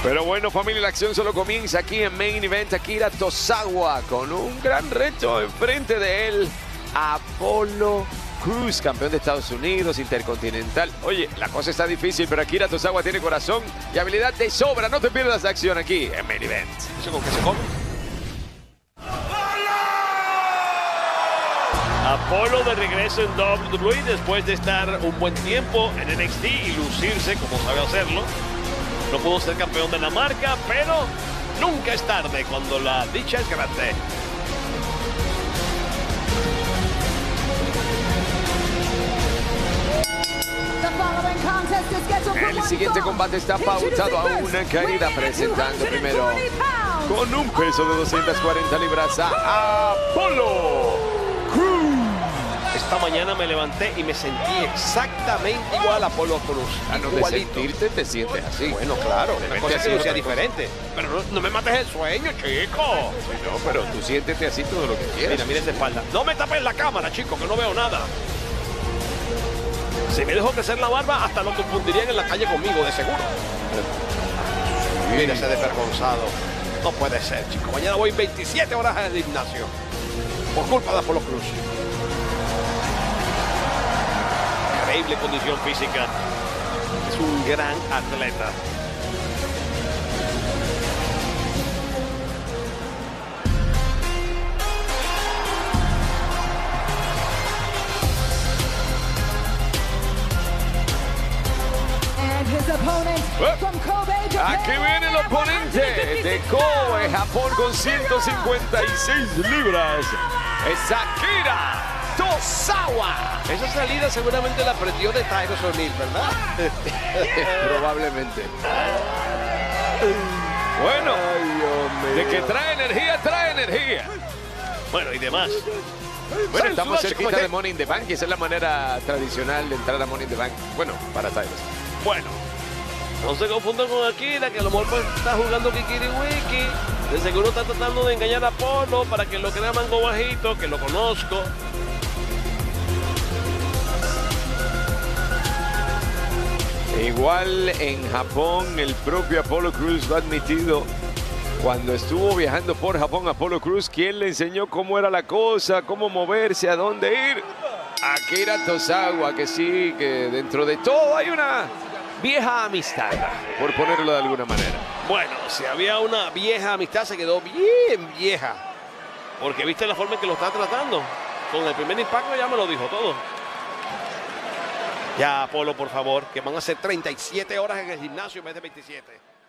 Pero bueno, familia, la acción solo comienza aquí en Main Event. Akira Tozawa con un gran reto enfrente de él. Apollo Crews, campeón de Estados Unidos, intercontinental. Oye, la cosa está difícil, pero Akira Tozawa tiene corazón y habilidad de sobra. No te pierdas la acción aquí en Main Event. ¿Eso con qué se come? Apollo de regreso en WWE después de estar un buen tiempo en NXT y lucirse como sabe hacerlo. No pudo ser campeón de la marca, pero nunca es tarde cuando la dicha es grande. El siguiente combate está pautado a una caída, presentando primero con un peso de 240 libras a Apollo Crews. Esta mañana me levanté y me sentí exactamente igual a Apollo Crews. A no de sentirte, te sientes así. Bueno, claro, De una repente cosa es que así, no sea otra cosa. diferente. Pero no me mates el sueño, chico. No, pero tú siéntete así todo lo que quieras. Mira esa espalda. No me tapes la cámara, chico, que no veo nada. Si me dejo crecer la barba, hasta lo confundirían en la calle conmigo, de seguro. Mira ese desvergonzado. No puede ser, chico. Mañana voy 27 horas al gimnasio. Por culpa de Apollo Crews. Increíble condición física. Es un gran atleta. Aquí viene el oponente de Kobe, Japón, con 156 libras. Es Akira Tozawa. Esa salida seguramente la aprendió de Tyron O'Neill, ¿verdad? Probablemente. Bueno, de que trae energía. Bueno, y demás. Bueno, estamos cerquita de Money in the Bank y esa es la manera tradicional de entrar a Money in the Bank. Bueno, para Tyler. Bueno, no se confundan con Akira, que a lo mejor pues, está jugando Kikiriwiki. De seguro está tratando de engañar a Apollo para que lo crea mango bajito, que lo conozco. Igual en Japón, el propio Apollo Crews lo ha admitido. Cuando estuvo viajando por Japón, Apollo Crews, ¿quién le enseñó cómo era la cosa, cómo moverse, a dónde ir? Akira Tozawa, que sí, que dentro de todo hay una vieja amistad, por ponerlo de alguna manera. Bueno, si había una vieja amistad, se quedó bien vieja. Porque viste la forma en que lo está tratando. Con el primer impacto ya me lo dijo todo. Ya, Apollo, por favor, que van a ser 37 horas en el gimnasio en vez de 27.